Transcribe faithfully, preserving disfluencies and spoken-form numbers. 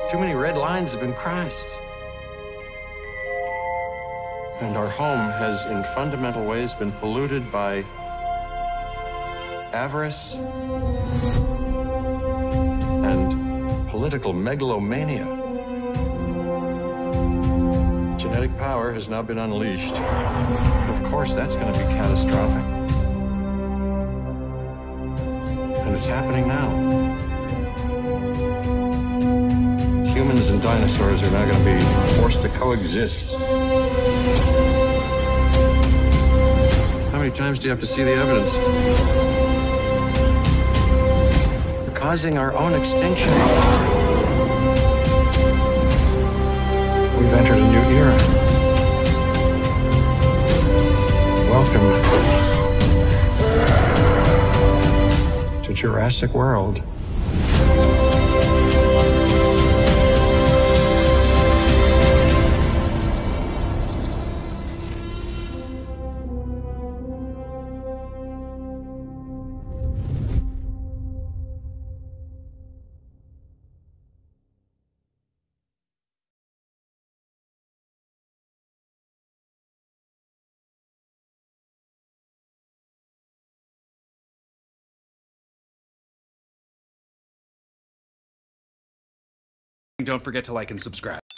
Too many red lines have been crossed. And our home has, in fundamental ways, been polluted by avarice and political megalomania. Genetic power has now been unleashed. Of course, that's going to be catastrophic. And it's happening now. Humans and dinosaurs are now going to be forced to coexist. How many times do you have to see the evidence? We're causing our own extinction. We've entered a new era. Welcome to Jurassic World. Don't forget to like and subscribe.